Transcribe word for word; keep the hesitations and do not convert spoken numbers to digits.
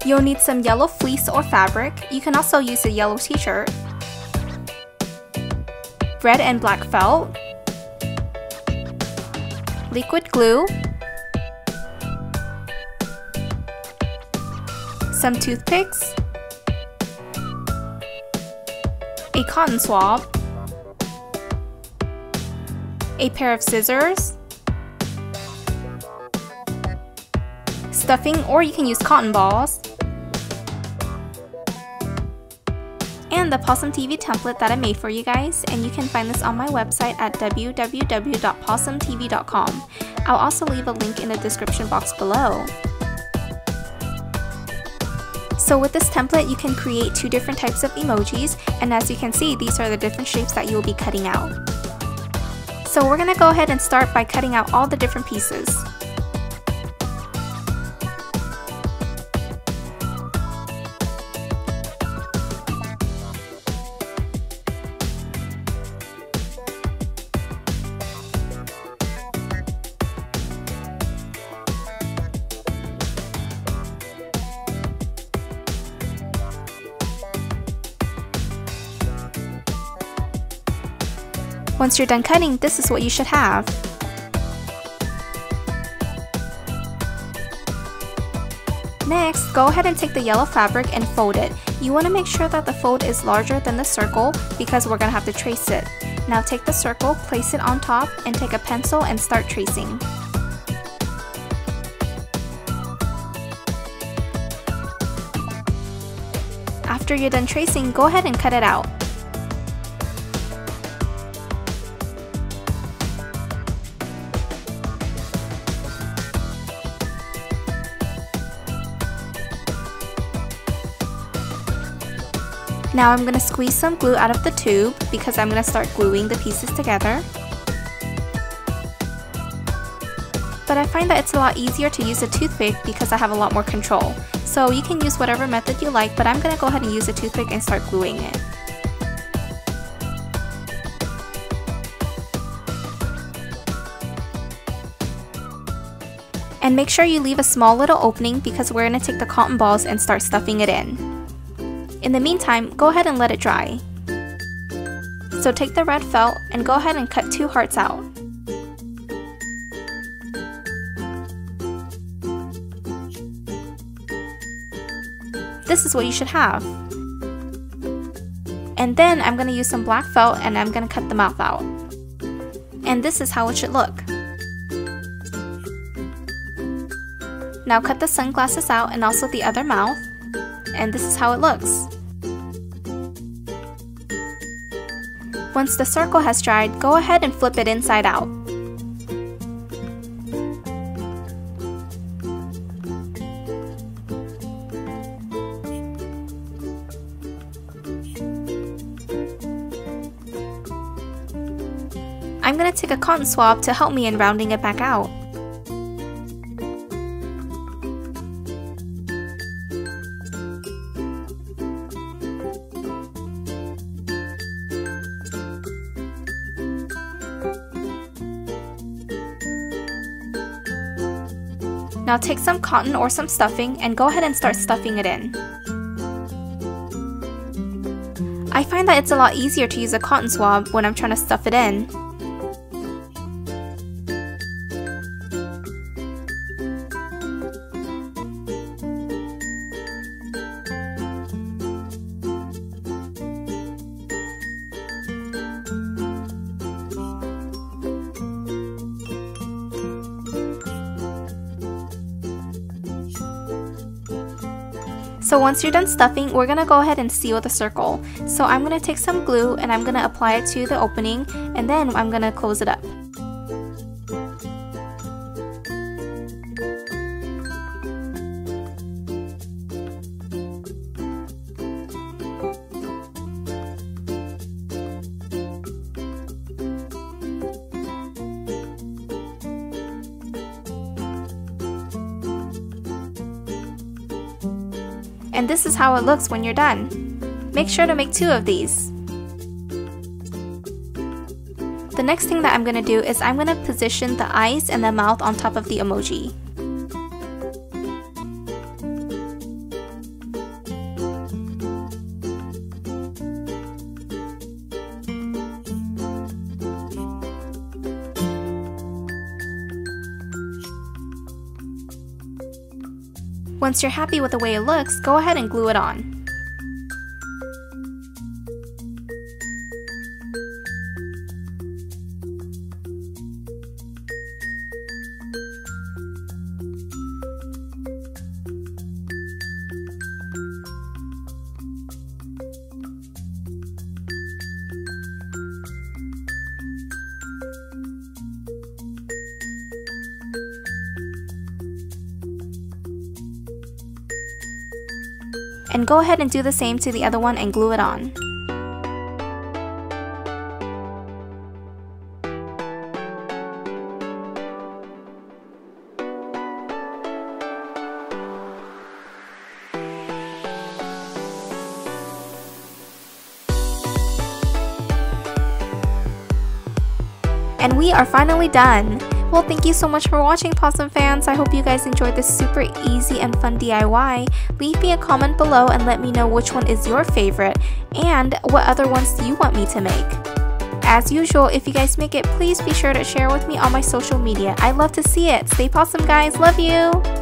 You'll need some yellow fleece or fabric. You can also use a yellow t-shirt, red and black felt, liquid glue, some toothpicks, a cotton swab, a pair of scissors, stuffing, or you can use cotton balls, and the PawesomeTV template that I made for you guys, and you can find this on my website at w w w dot pawesome t v dot com. I'll also leave a link in the description box below. So with this template, you can create two different types of emojis, and as you can see, these are the different shapes that you will be cutting out. So we're going to go ahead and start by cutting out all the different pieces. Once you're done cutting, this is what you should have. Next, go ahead and take the yellow fabric and fold it. You want to make sure that the fold is larger than the circle because we're going to have to trace it. Now take the circle, place it on top, and take a pencil and start tracing. After you're done tracing, go ahead and cut it out. Now I'm going to squeeze some glue out of the tube because I'm going to start gluing the pieces together. But I find that it's a lot easier to use a toothpick because I have a lot more control. So you can use whatever method you like, but I'm going to go ahead and use a toothpick and start gluing it. And make sure you leave a small little opening because we're going to take the cotton balls and start stuffing it in. In the meantime, go ahead and let it dry. So take the red felt and go ahead and cut two hearts out. This is what you should have. And then I'm going to use some black felt and I'm going to cut the mouth out. And this is how it should look. Now cut the sunglasses out and also the other mouth. And this is how it looks. Once the circle has dried, go ahead and flip it inside out. I'm going to take a cotton swab to help me in rounding it back out. Now take some cotton or some stuffing and go ahead and start stuffing it in. I find that it's a lot easier to use a cotton swab when I'm trying to stuff it in. So once you're done stuffing, we're going to go ahead and seal the circle. So I'm going to take some glue and I'm going to apply it to the opening and then I'm going to close it up. And this is how it looks when you're done. Make sure to make two of these. The next thing that I'm going to do is I'm going to position the eyes and the mouth on top of the emoji. Once you're happy with the way it looks, go ahead and glue it on. And go ahead and do the same to the other one and glue it on. And we are finally done! Well, thank you so much for watching, Pawesome fans. I hope you guys enjoyed this super easy and fun D I Y. Leave me a comment below and let me know which one is your favorite and what other ones do you want me to make. As usual, if you guys make it, please be sure to share with me on my social media. I love to see it. Stay pawesome, guys. Love you!